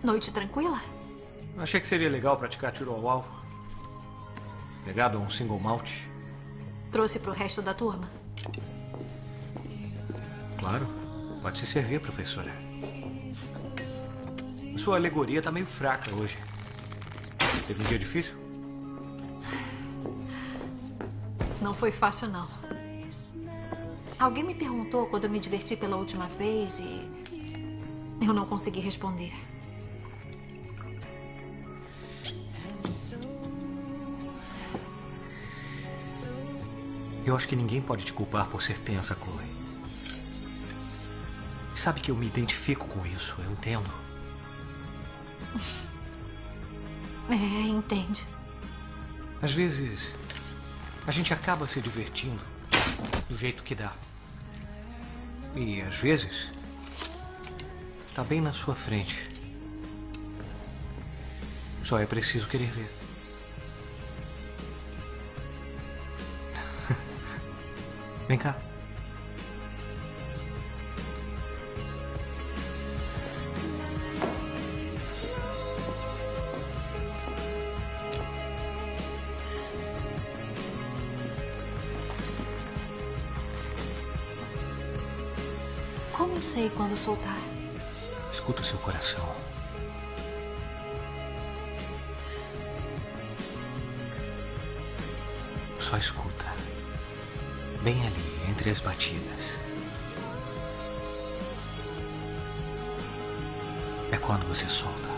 Noite tranquila? Achei que seria legal praticar tiro ao alvo. Pegado a um single malt. Trouxe pro resto da turma? Claro. Pode se servir, professora. Sua alegoria tá meio fraca hoje. Teve um dia difícil? Não foi fácil, não. Alguém me perguntou quando eu me diverti pela última vez e eu não consegui responder. Eu acho que ninguém pode te culpar por ser tensa, Chloe. Sabe que eu me identifico com isso, eu entendo. Entende. Às vezes, a gente acaba se divertindo do jeito que dá. E, às vezes, tá bem na sua frente. Só é preciso querer ver. Vem cá. Como sei quando soltar? Escuta o seu coração. Só escuta. Bem ali, entre as batidas. É quando você solta.